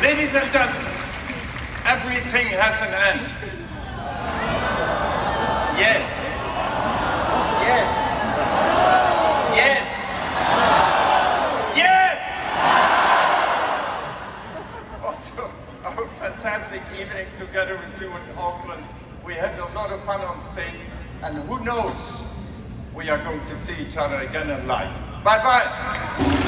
Ladies and gentlemen, everything has an end. Yes. Yes. Yes. Yes! Also, our fantastic evening together with you in Auckland. We had a lot of fun on stage, and who knows, we are going to see each other again in live. Bye-bye.